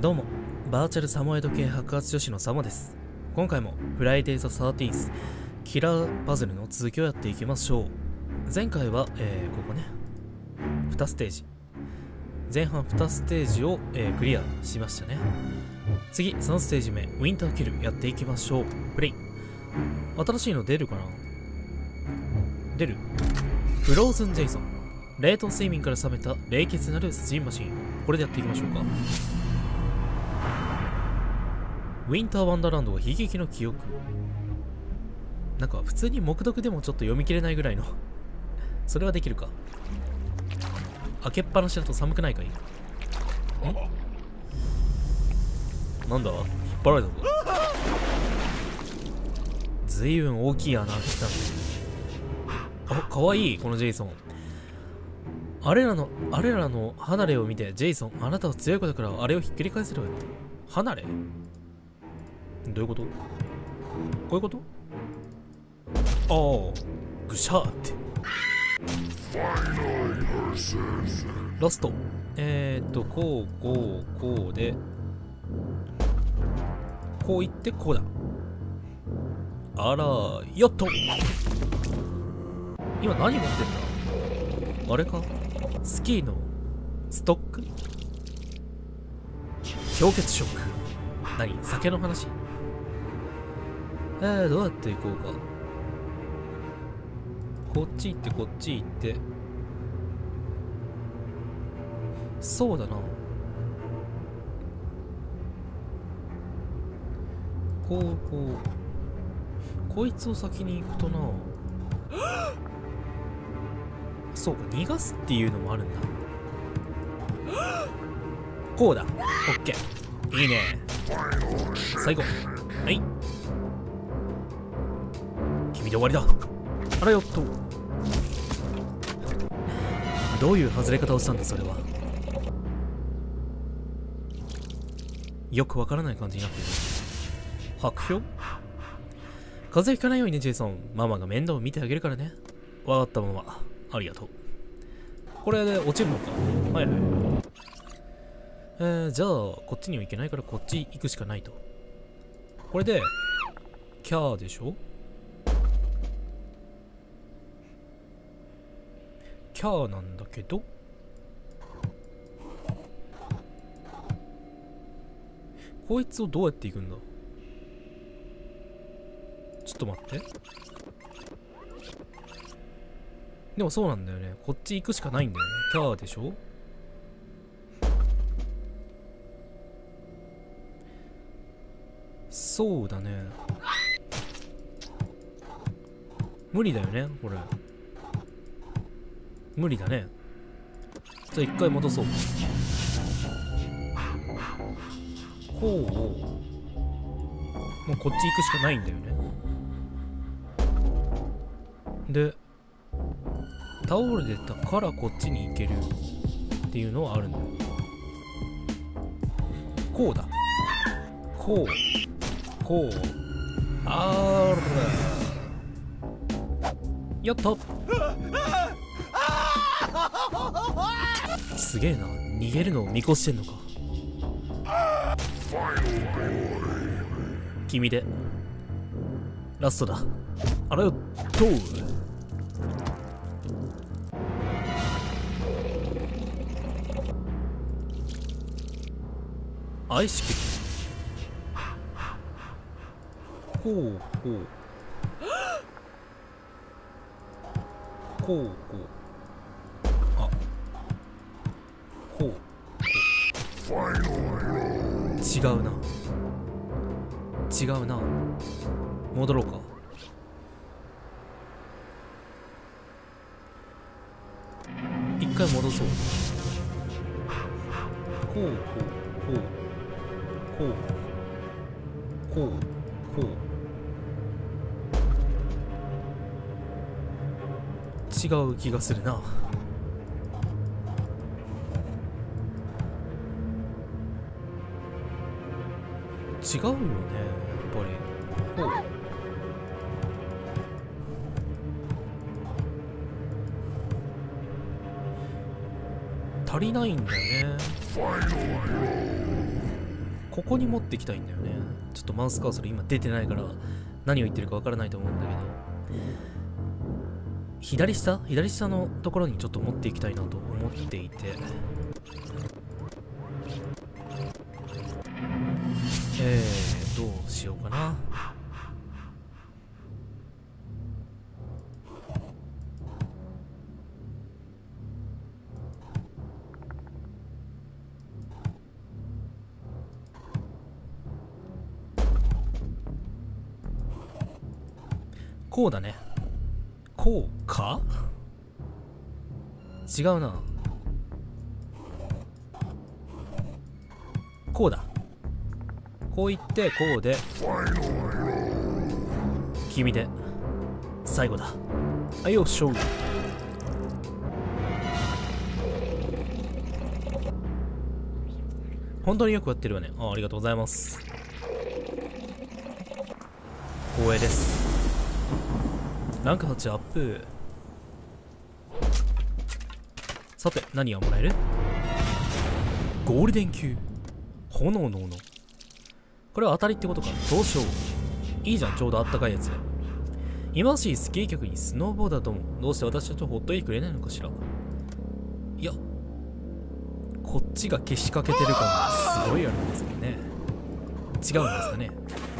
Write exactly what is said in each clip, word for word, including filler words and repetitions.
どうも、バーチャルサモエド系白髪女子のサモです。今回もフライデーザサーティーンキラーパズルの続きをやっていきましょう。前回は、えー、ここね、にステージ。前半にステージを、えー、クリアしましたね。次、さんステージ目、ウィンターキルやっていきましょう。プレイ。新しいの出るかな？出る？フローズン・ジェイソン。冷凍睡眠から覚めた冷血なる殺人マシン。これでやっていきましょうか。ウィンターワンダーランドは悲劇の記憶。なんか普通に目読でもちょっと読み切れないぐらいのそれはできるか。開けっぱなしだと寒くないかい？ん？なんだ？引っ張られたぞ。ずいぶん大きい穴開けたんだ。あ、かわいいこのジェイソン。あれらの、あれらの離れを見て、ジェイソン、あなたは強い子だからあれをひっくり返せるわよ。離れ？どういうこと？こういうこと？ああ、ぐしゃーって。ラスト。えーっと、こう、こう、こうで、こういって、こうだ。あら、やっと！今何持ってんだ？あれか？スキーのストック？氷結ショック。何？酒の話？えー、どうやって行こうか。こっち行ってこっち行って。そうだな。こうこう。こいつを先に行くとな。そうか、逃がすっていうのもあるんだ。こうだ。オッケー。いいね。最後。はい。君で終わりだ。あらよっと。どういう外れ方をしたんだそれは。よくわからない感じになっている。白氷？風邪ひかないようにね、ジェイソン。ママが面倒を見てあげるからね。わかったママ。ありがとう。これで落ちるのか。はいはい。えー、じゃあ、こっちには行けないからこっち行くしかないと。これで、キャーでしょ？キャーなんだけど、こいつをどうやって行くんだ？ちょっと待って。でもそうなんだよね。こっち行くしかないんだよね。キャーでしょ？そうだね。無理だよね、これ。無理だね。じゃあ一回戻そう。こうをもうこっち行くしかないんだよね。で倒れてたからこっちに行けるっていうのはあるんだよ。こうだ。こうこう。あーらやった。すげえな。逃げるのを見越してんのか。君でラストだ。あらよっと。愛しきる。こうこうこうこう。あ、こうこう。違うな違うな。戻ろうか。一回戻そう。こうこうこうこうこうこう。違う気がするな。違うよね、やっぱり。こう。足りないんだよね。 ここに持ってきたいんだよね。ちょっとマウスカーソル今出てないから何を言ってるかわからないと思うんだけど、左下左下のところにちょっと持っていきたいなと思っていて、えーどうしようかな。こうだね。こうか？違うな。こうだ。こう言ってこうで君で最後だ。あよっしょ。本当によくやってるわね。あ、ありがとうございます。光栄です。ランクはちアップ。さて何がもらえる？ゴールデン級炎の斧。これは当たりってことか。どうしよう。いいじゃん、ちょうどあったかいやつ。忌まわしいスキー客にスノーボーダーともどうして私たちをほっといてくれないのかしら。いやこっちがけしかけてる感がすごいあるんですけどね。違うんですかね。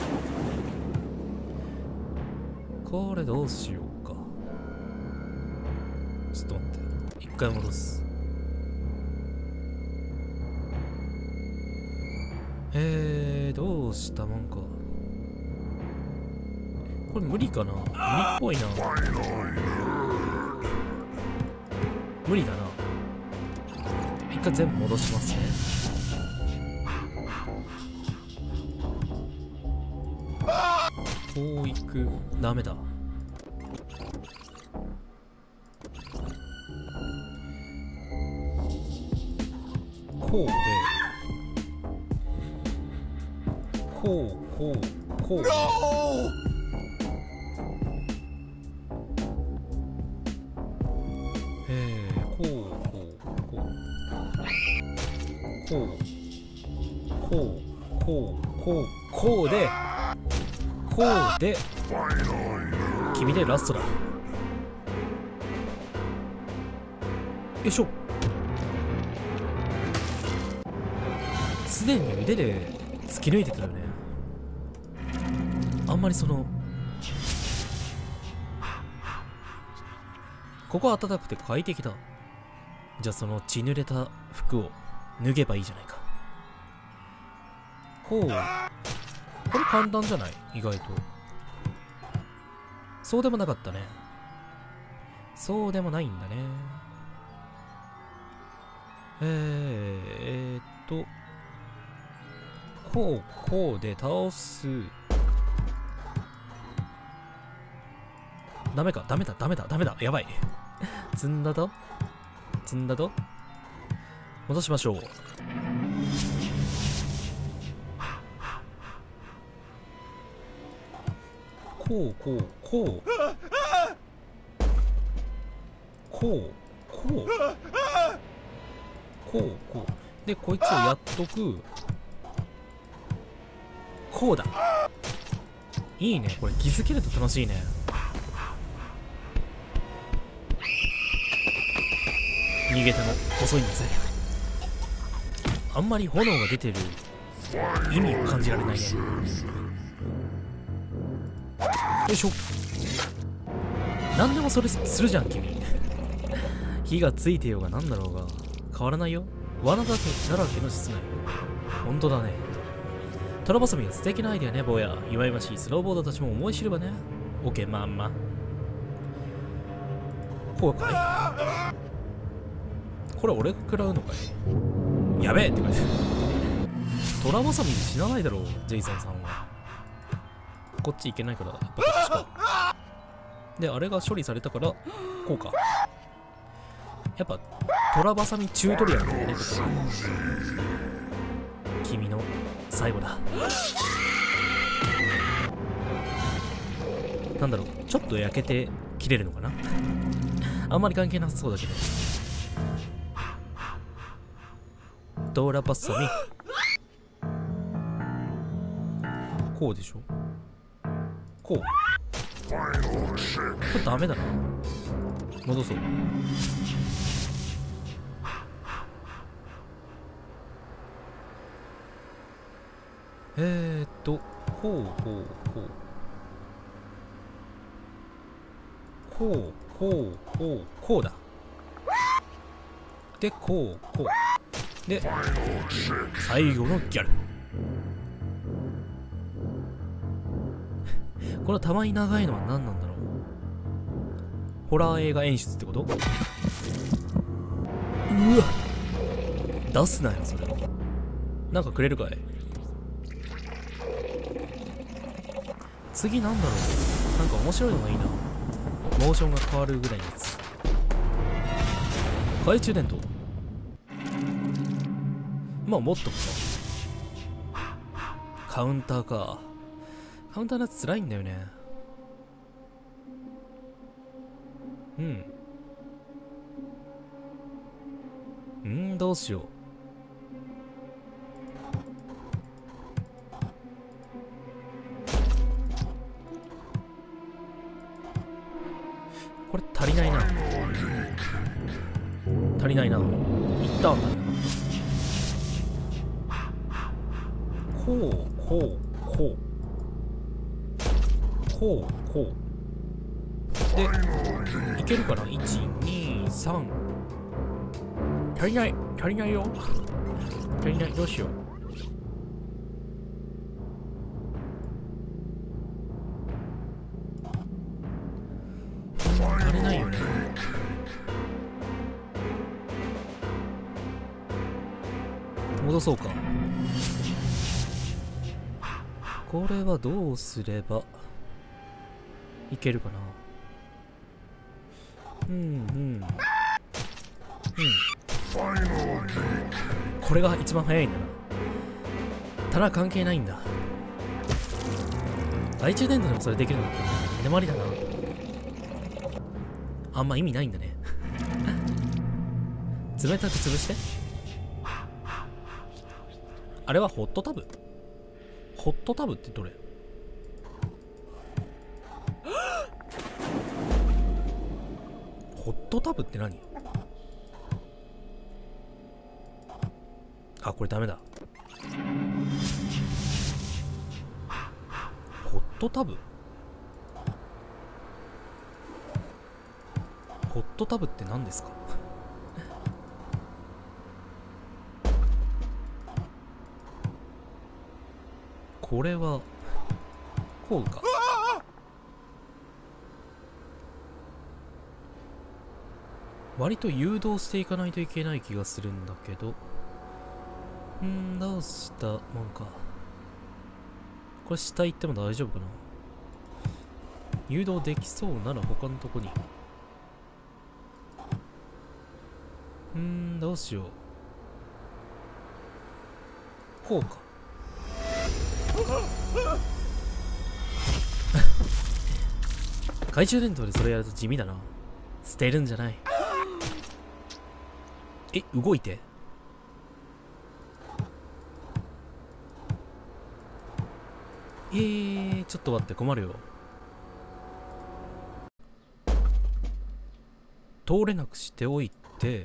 これどうしようか。ちょっと待って、一回戻す。えー、どうしたもんか。これ無理かな。無理っぽいな。無理だな。一回全部戻しますね。こういく。ダメだ。こうでこうこうこう、えー、こうこうこうこうこうこうこうこうでこうで君でラストだ。よいしょ。すでに腕で突き抜いてくるよね。あんまりそのここは暖かくて快適だ。じゃあその血濡れた服を脱げばいいじゃないか。こう、これ簡単じゃない？意外と。そうでもなかったね。そうでもないんだね。えー、えー、っとこうこうで倒す。ダメか。ダメだダメだダメだ。やばい。積んだと積んだと戻しましょう。こうこうこうこうこうこうこうでこいつをやっとく。こうだ。いいね。これ気づけると楽しいね。逃げても遅いんだぜ。あんまり炎が出てる意味を感じられないね。よいしょ。何でもそれするじゃん君。火がついてようが何だろうが変わらないよ。罠だらけだらけの室内。本当だね。トラバサミは素敵なアイデアね、坊や。祝いましいスノーボーダーたちも思い知ればね。オッケー、まんま。こうかい。これ俺が食らうのかい。やべえって書いてある。トラバサミで死なないだろう、ジェイソンさんは。こっち行けないから、やっぱこっちか。で、あれが処理されたから、こうか。やっぱ、トラバサミチュートリアルなんだよね、ここは。君の最後だ。なんだろう、ちょっと焼けて切れるのかな。あんまり関係なさそうだけど。トラバサミこうでしょ。こう。これダメだな。戻そう。えーっと、こう、こう、こう。こう、こう、こう、こうだ。で、こう、こう。で、最後のギャル。このたまに長いのは何なんだろう。ホラー映画演出ってこと？うわ、出すなよそれ。なんかくれるかい？次なんだろう。なんか面白いのがいいな。モーションが変わるぐらいのやつ。懐中電灯。まあ持っとくか。カウンターか。カウンターのやつ辛いんだよね。うん。うん、どうしよう。これ足りないな。足りないな。一旦足りなかった。こう、こう、こう。こう、こう。で、いけるかな？ いち、に、さん。足りない。足りないよ。足りない。どうしよう。足りないよね。戻そうか。これはどうすればいけるかな。うんうんうん。これが一番早いんだな。棚関係ないんだ。懐中電灯でもそれできるんだって。眠りだな。あんま意味ないんだね。冷たく潰して。あれはホットタブ？ホットタブってどれ？ホットタブって何？あ、これダメだ。ホットタブ？ホットタブって何ですか？これはこうか。割と誘導していかないといけない気がするんだけど。んー、どうしたもんか。これ下行っても大丈夫かな。誘導できそうなら他のとこに。うーん、どうしよう。こうか。懐中電灯でそれやると地味だな。捨てるんじゃない。え、動いて。えー、ちょっと待って、困るよ。通れなくしておいて、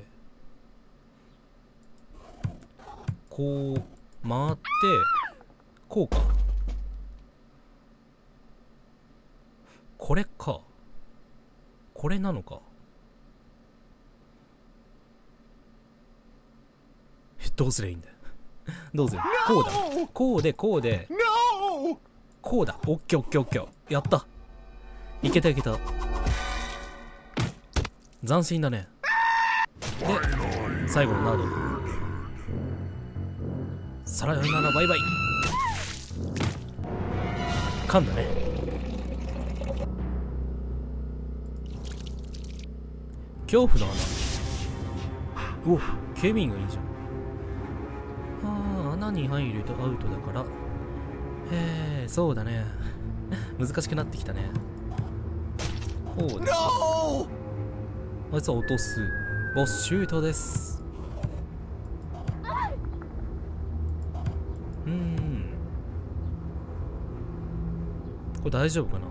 こう回ってこうか。これか。これなのか。どうすりゃいいんだよ。どうする？こうだ。こうでこうでこうだ。オッケーオッケーオッケー。やった。いけたいけた。斬新だね。で最後のナード。さらよならバイバイ。噛んだね。恐怖の穴。うお、警備員がいいじゃん。ああ、穴に入るとアウトだから。へえ、そうだね。難しくなってきたね。こうだ。あいつは落とす。ボスシュートです。うーん。 れ大丈夫かな。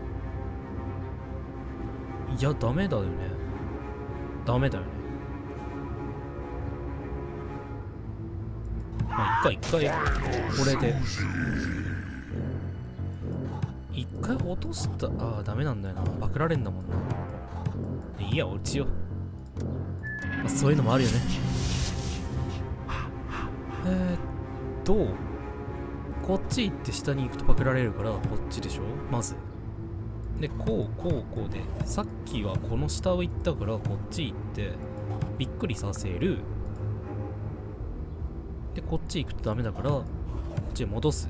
いや、ダメだよね。ダメだよね。まあ、一回一回、これで。一回落とした、ああ、ダメなんだよな。パクられんだもんな。いいや、落ちよう。まあ、そういうのもあるよね。えーっと、こっち行って下に行くとパクられるから、こっちでしょまず。で、こう、こう、こうで、さっきはこの下を行ったから、こっち行って、びっくりさせる。で、こっち行くとダメだから、こっちへ戻す。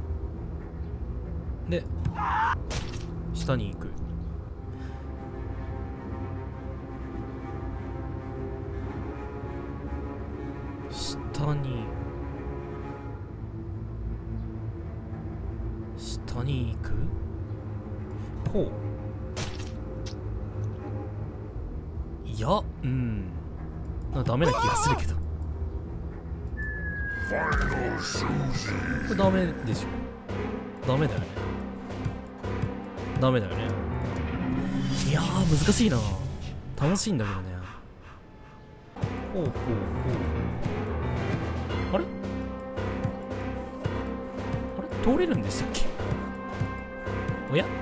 で、下に行く。下に、下に行く？こう。いや、うん。なダメな気がするけど。これダメでしょ。ダメだよね。ダメだよね。いやー、難しいな。楽しいんだけどね。こう、こう、こう。あれあれ通れるんでしたっけ？おや？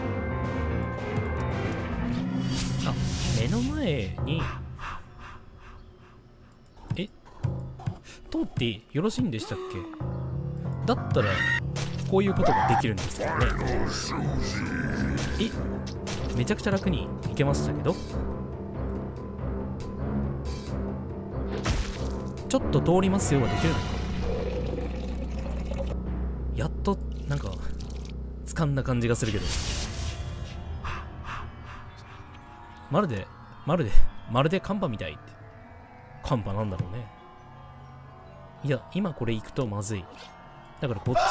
あ、目の前に、え？通ってよろしいんでしたっけ？だったら、こういうことができるんですよね。え？めちゃくちゃ楽にいけましたけど？ちょっと通りますよができるのか。やっと、なんか、掴んだ感じがするけど。まるで、まるで、まるでカンパみたいって。カンパなんだろうね。いや、今これ行くとまずい。だからこっち。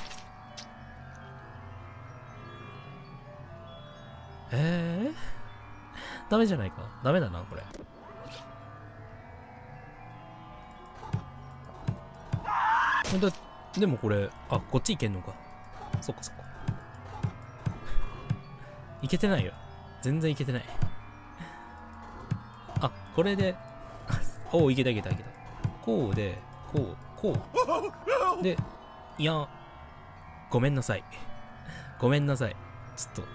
えー、ダメじゃないか。ダメだな、これ。だでもこれ、あ、こっち行けんのか。そっかそっか。いけてないよ。全然いけてない。あ、これで、おお、いけたいけたいけた。こうで、こう、こう。で、いや、ごめんなさい。ごめんなさい。ちょっと、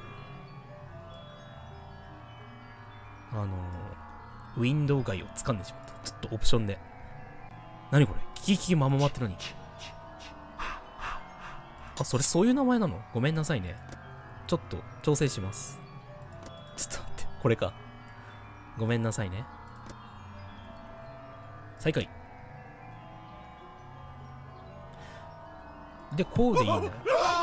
あのー、ウィンドウ外を掴んでしまった。ちょっとオプションで。何これ？キキキキまままって何？あ、それそういう名前なの？ごめんなさいね。ちょっと調整します。ちょっと待って、これか。ごめんなさいね。再開。で、こうでいいんだよ。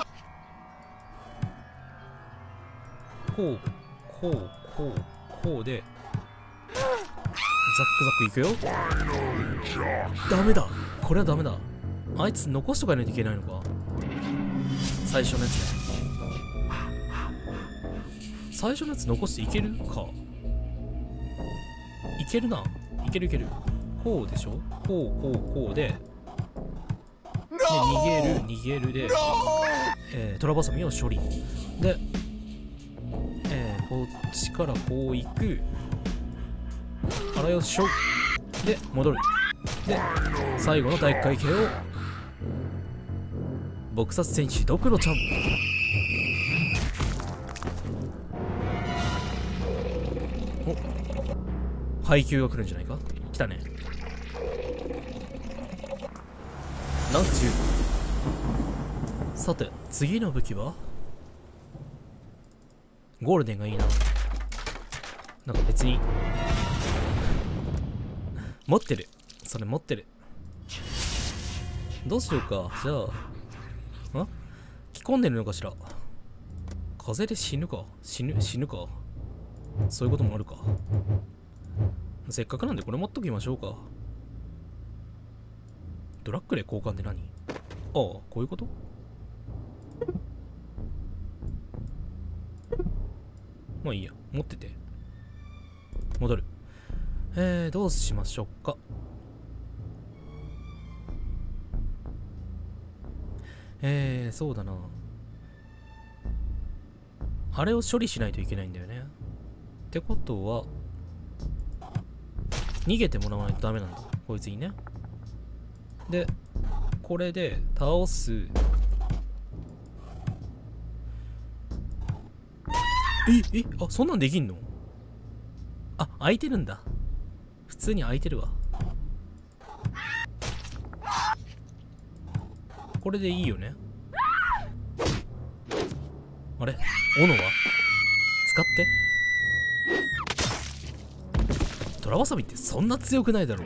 こう、こう、こう、こうで、ザックザックいくよ。ダメだ。これはダメだ。あいつ残しとかないといけないのか。最初のやつね。最初のやつ残していけるか。いけるな。いけるいける。こうでしょ。こうこうこうで。で、逃げる、逃げるで、えー、トラバサミを処理。で、えー、こっちからこう行く。あらよっしょ。で、戻る。で、最後の体育会系を、撲殺戦士ドクロちゃん。お、配給が来るんじゃないか。来たね。なんちゅう。さて、次の武器はゴールデンがいいな。なんか別に持ってる。それ持ってる。どうしようか。じゃあ、あ着込んでるのかしら。風で死ぬか。死ぬ、死ぬか。そういうこともあるか。せっかくなんでこれ持っときましょうか。ドラッグで交換って何？ああ、こういうこと？まあいいや。持ってて。戻る。えー、どうしましょうか。えー、そうだな。 あれを処理しないといけないんだよね。ってことは逃げてもらわないとダメなんだ、こいつにね。でこれで倒す。ええあ、そんなんできんの？あ、開いてるんだ。普通に開いてるわ。これでいいよね。あれ？斧は使って。トラバサミってそんな強くないだろう。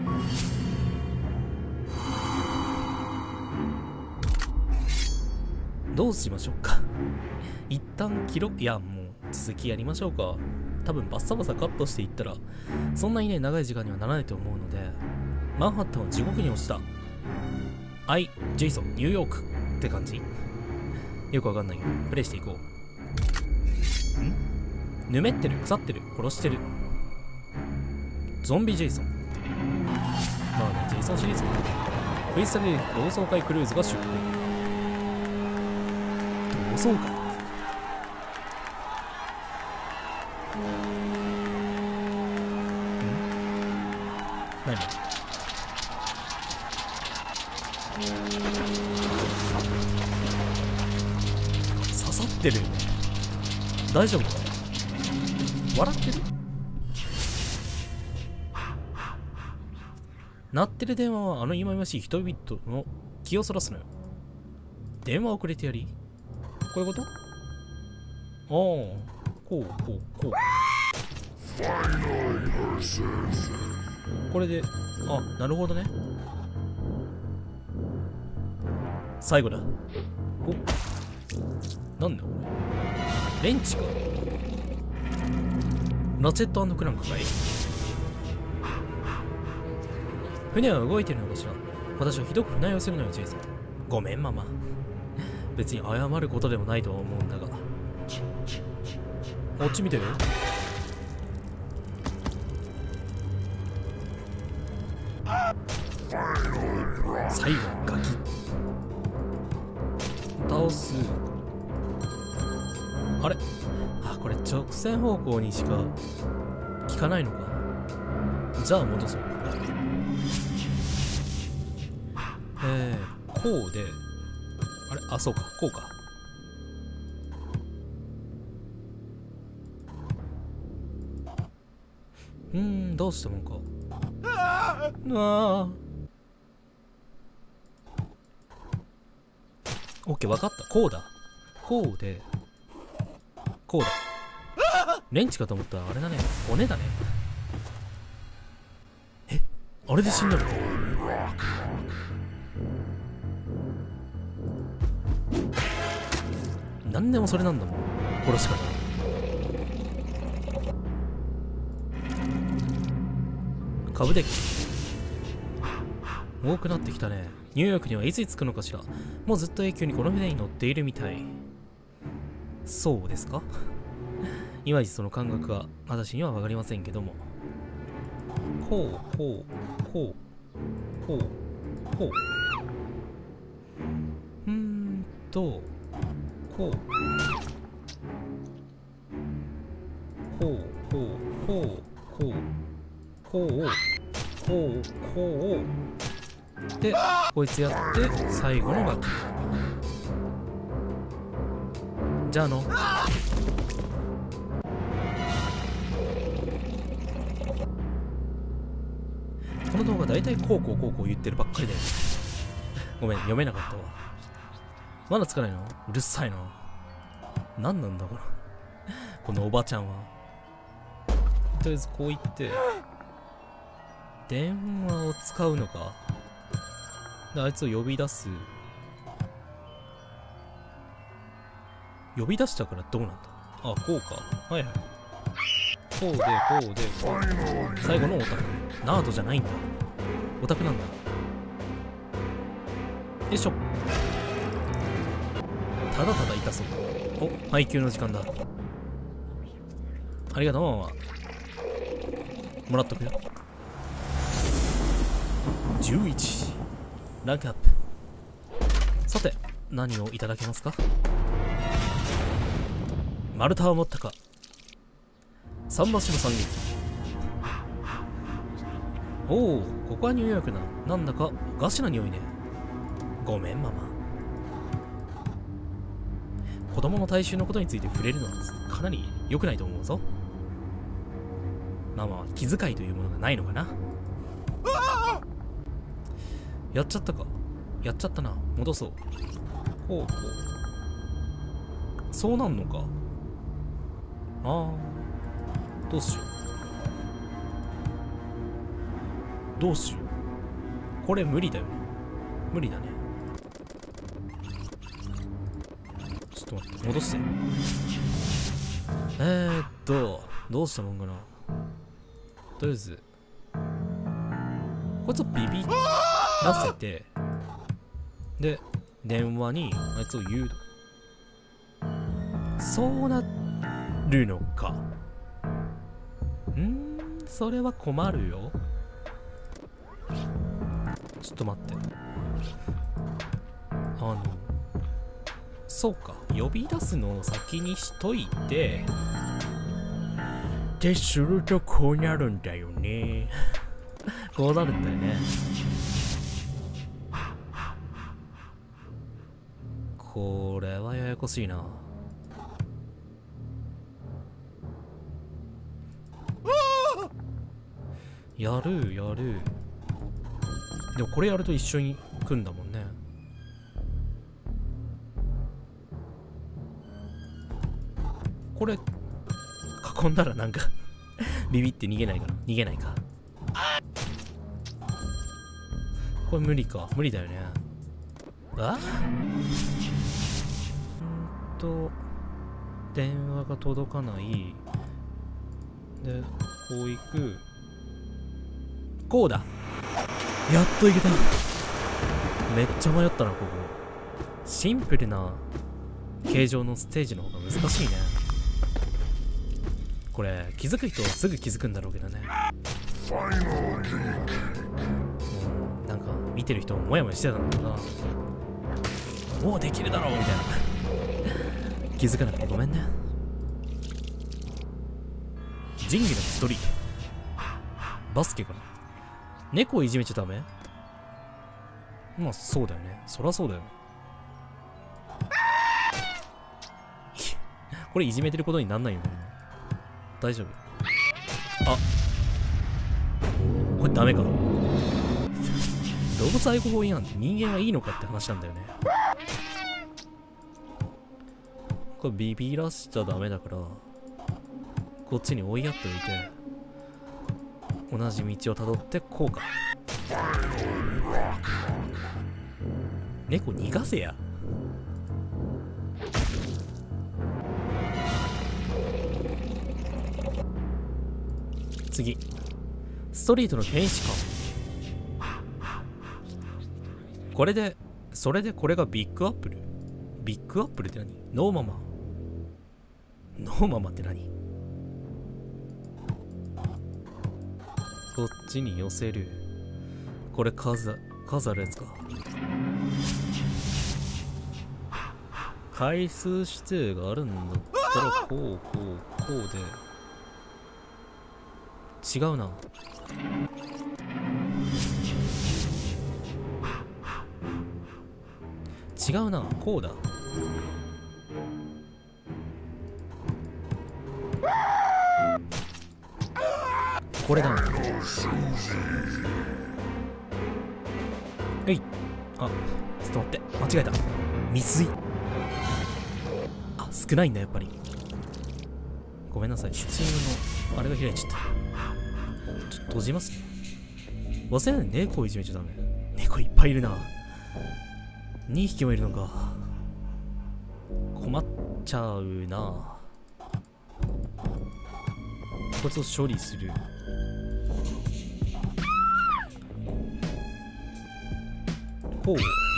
どうしましょうか。一旦記録、いやもう続きやりましょうか。多分バッサバサカットしていったらそんなにね長い時間にはならないと思うので、マンハッタンは地獄に落ちた。アイ・ジェイソンニューヨークって感じ。よくわかんないけどプレイしていこう。ん？ぬめってる、腐ってる、殺してる。ゾンビジェイソン。まあね、ジェイソンシリーズもフェイスタル同窓会クルーズが出航。同窓会？何？刺さってるよね。大丈夫か？笑ってる？鳴ってる電話はあの忌々しい人々の気をそらすのよ。電話をくれてやり。こういうこと？ああ、こうこうこう。これで、あ、なるほどね。最後だ。お、なんだこれ。レンチか。ラチェット&クランクかい。船は動いてるのかしら。私はひどく船酔いするのよ、ジェイソン。ごめんママ。別に謝ることでもないとは思うんだが。こっち見てよ。最後ガキ倒す。あれ、あ、これ直線方向にしか効かないのか。じゃあ戻そう。えー、こうで、あれ、あ、そうか、こうか。うーん、どうしたもんか。ああ。オッケー、分かった。こうだ。こうで、こうだ。レンチかと思ったらあれだね。骨だね。え、あれで死んだの？何でもそれなんだもん、殺し方。株デッキ多くなってきたね。ニューヨークにはいつ着くのかしら。もうずっと永久にこの船に乗っているみたい。そうですか？いまいちその感覚は私には分かりませんけども。こうこうこうこうこううーんとこうこうこうこうこうこうこうこうでこいつやって最後のガキ。じゃあのこの動画大体こうこうこうこう言ってるばっかりでごめん読めなかったわ。まだつかないの？うるさいな。何なんだこれこのおばちゃんは。とりあえずこう言って電話を使うのか。であいつを呼び出す。呼び出したからどうなんだ。あ、こうか。はいはい。こうでこうでこう。最後のオタク。ナードじゃないんだ。オタクなんだ。よいしょ。ただただ痛そう。お、配給の時間だ。ありがとうママ。もらっとくよ。じゅういちランクアップ。さて何をいただけますか。 丸太を持ったか。桟橋の惨劇。おお、ここはニューヨークな。なんだかおかしな匂いね。ごめんママ。子供の体臭のことについて触れるのはかなり良くないと思うぞ。ママは気遣いというものがないのかな。やっちゃったか。やっちゃったな。戻そう。ほうほう。そうなんのか。ああ。どうしよう。どうしよう。これ無理だよね。無理だね。ちょっと待って、戻して。えーっと、どうしたもんかな。とりあえず、こいつをビビらせて、で、電話にあいつを誘導。そうなるのか。んー、それは困るよ。ちょっと待って。あの、そうか。呼び出すのを先にしといて、ってするとこうなるんだよね。こうなるんだよね。これはややこしいな。やるやる。でもこれやると一緒に組んだもんね。これ囲んだらなんかビビって逃げないかな。逃げないか。これ無理か。無理だよね。あんと電話が届かない。でこう行く。こうだ。やっといけた。めっちゃ迷ったなここ。シンプルな形状のステージの方が難しいね。これ気づく人はすぐ気づくんだろうけどね。うん、なんか見てる人もモヤモヤしてたんだろうな。もうできるだろうみたいな。気づかなくてごめんね。仁義のストリート。バスケかな。猫をいじめちゃダメ？まあそうだよね。そりゃそうだよ。これいじめてることになんないよね。大丈夫？あ、これダメか。動物愛護法違反って人間はいいのかって話なんだよね。これビビらしちゃダメだから、こっちに追いやっておいて、同じ道をたどってこうか。猫逃がせや。次、ストリートの天使か。これでそれでこれがビッグアップル。ビッグアップルって何？ノーママ。ノーママって何？こっちに寄せる。これ数数あるやつか。回数指定があるんだったらこうこうこうで違うな。違うな。こうだ。これだ。えい。あ、ちょっと待って。間違えた。未遂。あ、少ないんだ、やっぱり。ごめんなさい。スチームの、あれが開いちゃった。ちょっと閉じますね。忘れないで猫をいじめちゃダメ。猫いっぱいいるな。にひきもいるのか。困っちゃうな。こいつを処理する。こう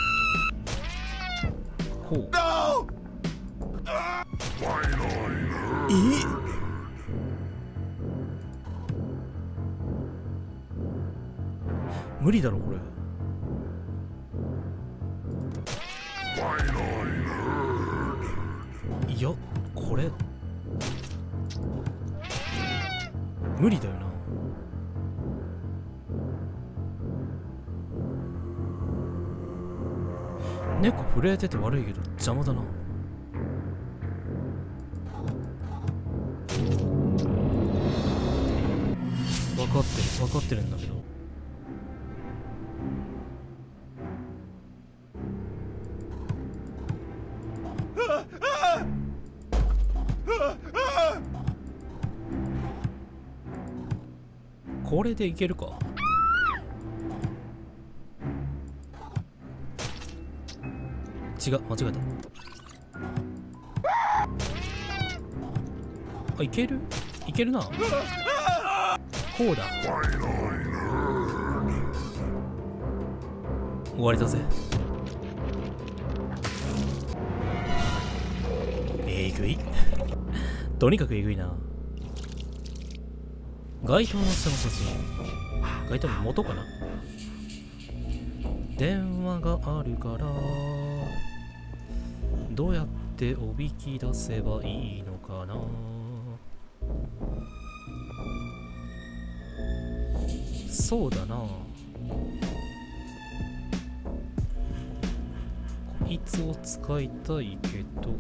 こう。えっ、無理だろこれ。いやこれ無理だよな。猫震えてて悪いけど邪魔だな。分かってる分かってるんだけど。これでいけるか。違う、間違えた。あ、いけるいけるな。こうだ。終わりだぜ。えぐいとにかくえぐいな。街灯の下の写真。街灯の元かな。電話があるからどうやっておびき出せばいいのかな。そうだな。こいつを使いたいけど。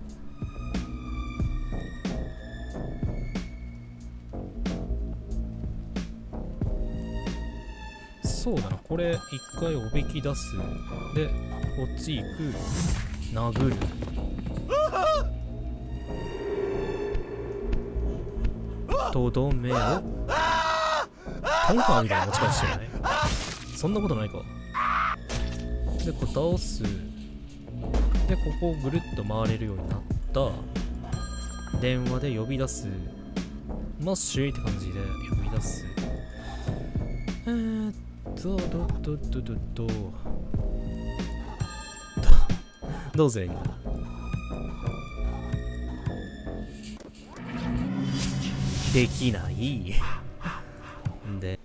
そうだな、これ一回おびき出す。で、こっち行く。殴る。とどめを。トンカーみたいな持ち方してない？そんなことないか。で、こう倒す。で、ここをぐるっと回れるようになった。電話で呼び出す。もっしーって感じで呼び出す。えーっと、ど、ど、ど、ど、ど、ど、どうぜ、今。できない。で、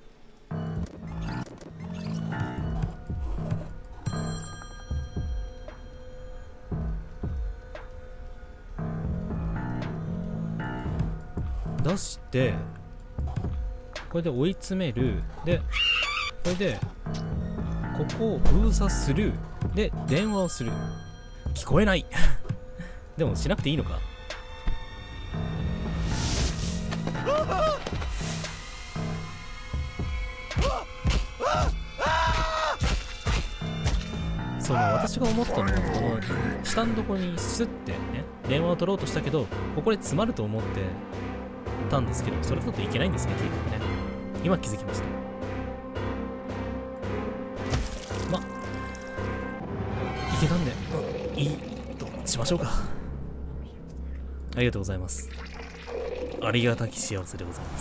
出して、これで追い詰める。で、これで、ここを封鎖する。で、電話をする。聞こえない。でもしなくていいのか。その私が思ったのは、この下のところにスッてね、電話を取ろうとしたけど、ここで詰まると思ってたんですけど、それだといけないんですね、結局ね。今気づきました。ま、いけたんで、うん、いいとしましょうか。ありがとうございます。ありがたき幸せでございます。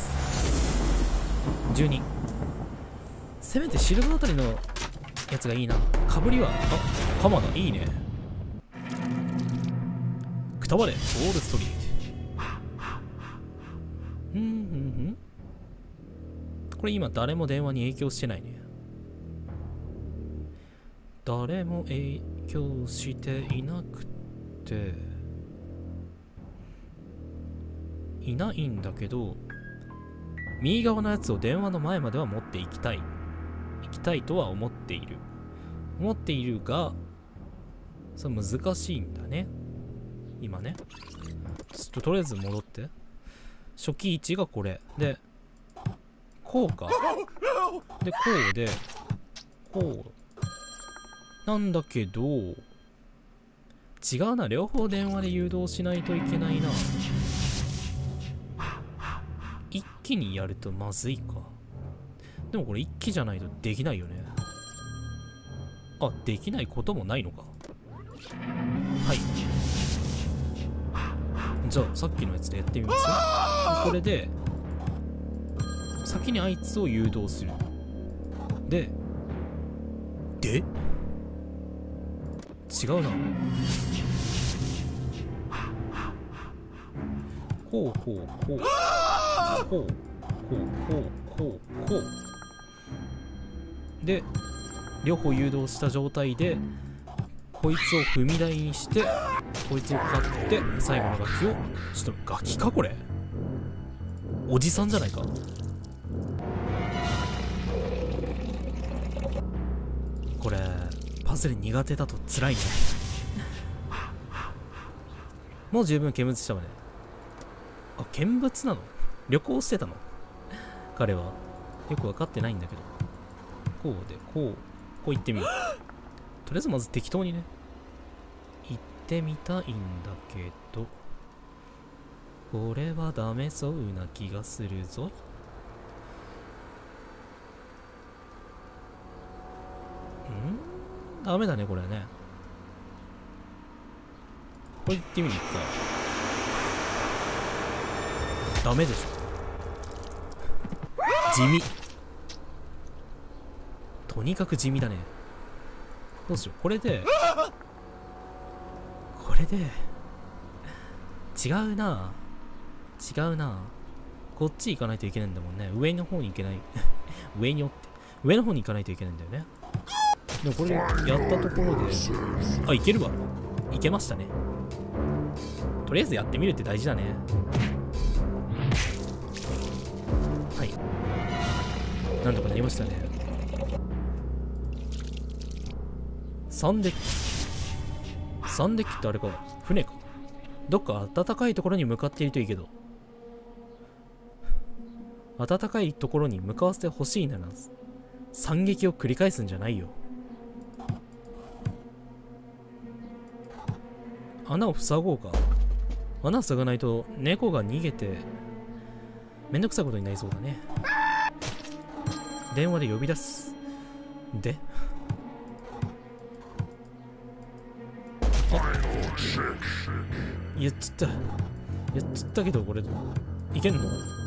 じゅうに。せめてシルバーあたりのやつがいいな。かぶりは、あ、鎌だ。いいね。くたばれ、オールストリート。うん、うん、うん。これ今誰も電話に影響してないね。誰も影響していなくて、いないんだけど、右側のやつを電話の前までは持っていきたい。行きたいとは思っている。思っているが、それ難しいんだね。今ね。ちょっととりあえず戻って。初期位置がこれ。で、こうか。で、こうで、こう。なんだけど、違うな。両方電話で誘導しないといけないな。一気にやるとまずいか。でもこれ一気じゃないとできないよね。あ、できないこともないのか。はい。じゃあさっきのやつでやってみます。これで先にあいつを誘導する。でで違うな。こうこうこうこうこうこうこうこうで両方誘導した状態でこいつを踏み台にしてこいつを買って最後の楽器をちょっと楽器かこれおじさんじゃないか。これパズル苦手だと辛いね。もう十分見物したわね。あ、見物なの？旅行してたの？彼はよく分かってないんだけど。こうでこうこう行ってみよう。とりあえずまず適当にね行ってみたいんだけど、これはダメそうな気がするぞ。ん？ダメだねこれね。これ行ってみるか。ダメでしょ。地味。とにかく地味だね。どうしよう。これでこれで違うな違うなこっち行かないといけないんだもんね。上の方に行けない上におって上の方に行かないといけないんだよね。でもこれやったところで、あ、いけるわ。いけましたね。とりあえずやってみるって大事だね。はい、なんとかなりましたね。サンデッキサンデッキってあれか、船か。どっか暖かいところに向かっているといいけど、暖かいところに向かわせてほしいなら惨劇を繰り返すんじゃないよ。穴を塞ごうか。穴を塞がないと猫が逃げてめんどくさいことになりそうだね。電話で呼び出す。で、あ、言っちゃった言っちゃったけど、これいけんの？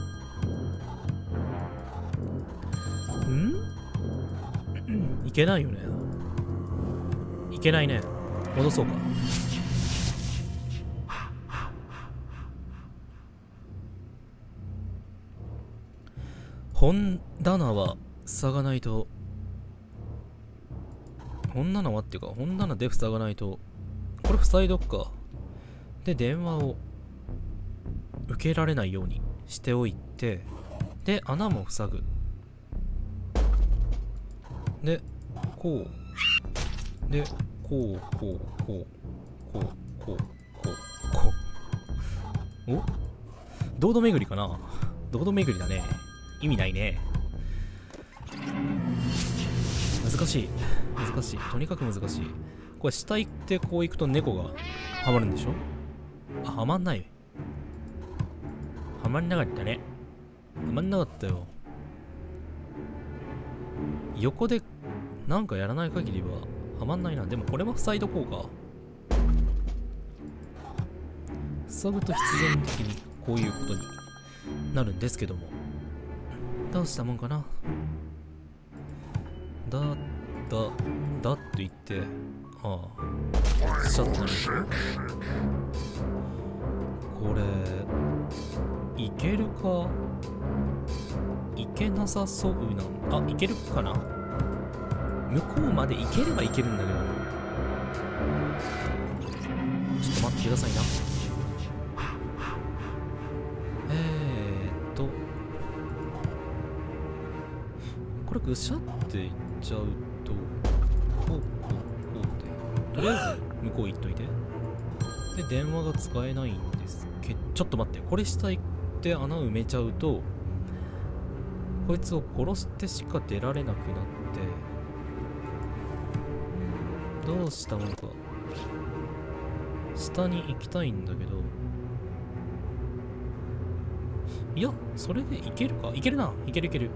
ん？いけないよね。いけないね。戻そうか。本棚は塞がないと、本棚はっていうか本棚で塞がないと、これ塞いどっか。で電話を受けられないようにしておいて、で穴も塞ぐ。でこうでこうこうこうこうこうこうこうお堂々巡りかな。堂々巡りだね。意味ないね。難しい難しいとにかく難しい。これ下行ってこう行くと猫がはまるんでしょ。あ、はまんない。はまんなかったね。はまんなかったよ。横でなんかやらない限りははまんないな。でもこれは塞いどこうか。塞ぐと必然的にこういうことになるんですけども、どうしたもんかな。だだだって言って、ああシャッとなるでしょ。これいけるかいけなさそうな。あ、いけるかな。向こうまで行ければいけるんだけど、ちょっと待ってくださいな。えーっとこれぐしゃっていっちゃうと、こうこうこうでとりあえず向こう行っといて。で電話が使えないんですけど、ちょっと待って、これ下行って穴埋めちゃうとこいつを殺してしか出られなくなって、どうしたものか。下に行きたいんだけど、いやそれでいけるか。いけるな。いけるいける。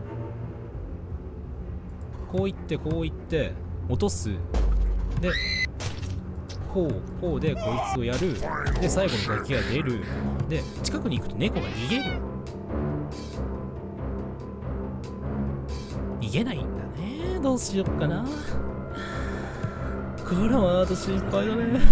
こう行ってこう行って落とす。でこうこうでこいつをやる。で最後のガキが出る。で近くに行くと猫が逃げる。逃げないんだね。どうしよっかな。これはあと心配だね。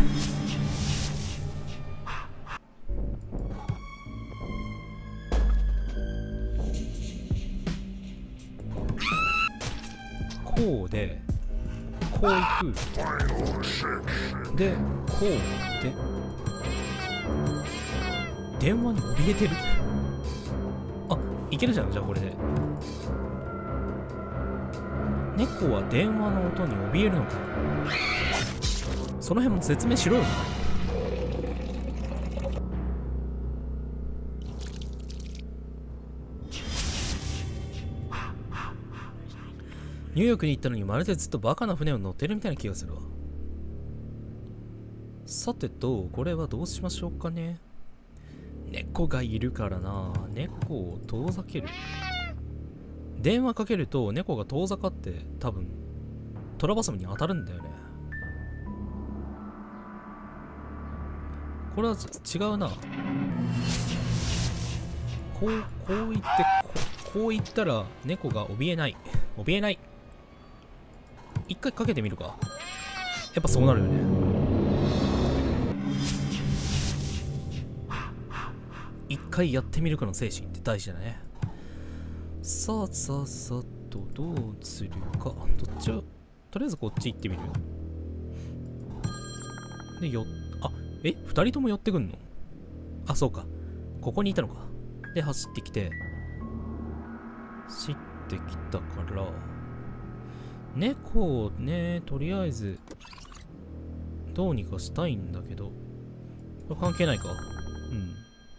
こうでこう行く。でこうで電話に怯えてる。 けるじゃん、じゃあこれで。猫は電話の音に怯えるのか。その辺も説明しろよ。ニューヨークに行ったのにまるでずっとバカな船を乗ってるみたいな気がするわ。さてと、これはどうしましょうかね。猫がいるからな。猫を遠ざける。電話かけると猫が遠ざかって多分トラバサミに当たるんだよね。これは違うな。こう、こう言って、こう、こう言ったら猫が怯えない。怯えない。一回かけてみるか。やっぱそうなるよね。一回やってみるかの精神って大事だね。さあさあさあとどうするか。どっちはとりあえずこっち行ってみる。で、よ、あ、え二人とも寄ってくんの？あ、そうか。ここにいたのか。で、走ってきて。走ってきたから。猫をね、とりあえず、どうにかしたいんだけど。これ関係ないか。うん。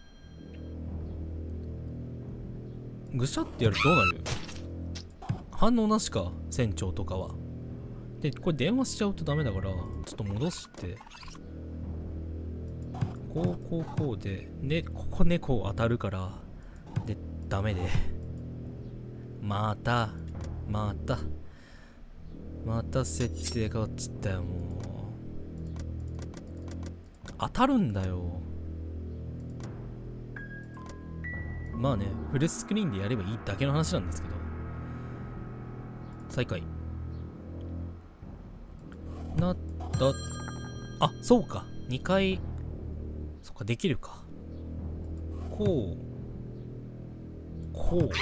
ぐしゃってやるとどうなる？反応なしか、船長とかは。で、これ電話しちゃうとダメだから、ちょっと戻して。こう、こう、こうで。で、ここ猫当たるから。で、ダメで。また、また。また設定変わっちゃったよ、もう。当たるんだよ。まあね、フルスクリーンでやればいいだけの話なんですけど。再開。なった。あ、そうか。にかい。そっか、できるか。こう。こう。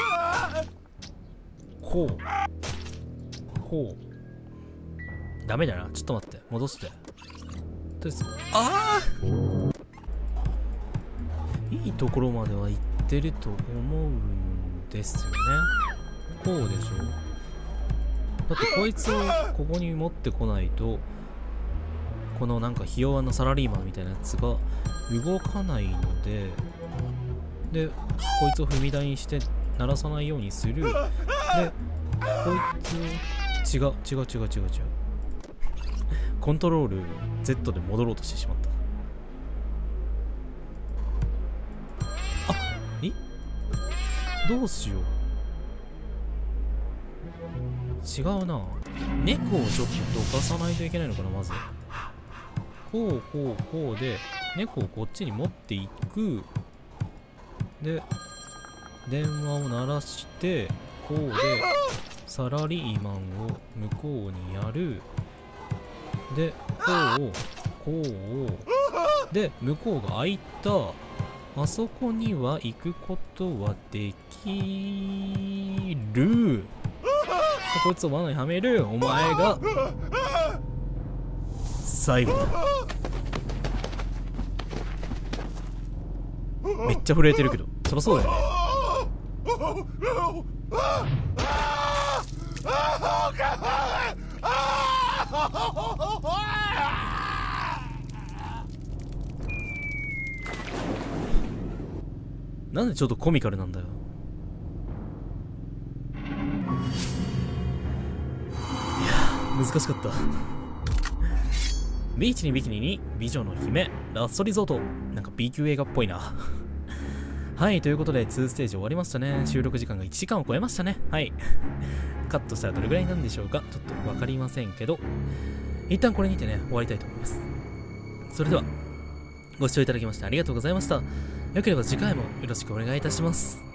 こう。こう。ダメだな。ちょっと待って。戻して。とりあえず、ああいいところまでは行ってると思うんですよね。こうでしょ。だってこいつをここに持ってこないと、このなんかひ弱なサラリーマンみたいなやつが動かないので、で、こいつを踏み台にして鳴らさないようにする。で、こいつを、違う、違う違う違う違う。コントロール Z で戻ろうとしてしまった。あ、え？どうしよう。違うな。猫をちょっとどかさないといけないのかな、まず。こう、こう、こうで、猫をこっちに持っていく。で、電話を鳴らして、こうで、サラリーマンを向こうにやる。で、こう、こう、で、向こうが開いた。あそこには行くことはできる。こいつを罠にはめる。お前が最後だ。めっちゃ震えてるけど、そりゃそうだよね。なんでちょっとコミカルなんだよ。いやー、難しかった。ビーチにビキニに美女の姫、ラストリゾート。なんか B 級映画っぽいな。はい、ということでにステージ終わりましたね。収録時間がいちじかんを超えましたね。はい。カットしたらどれぐらいなんでしょうか、ちょっとわかりませんけど、一旦これにてね、終わりたいと思います。それでは、ご視聴いただきましてありがとうございました。よければ次回もよろしくお願いいたします。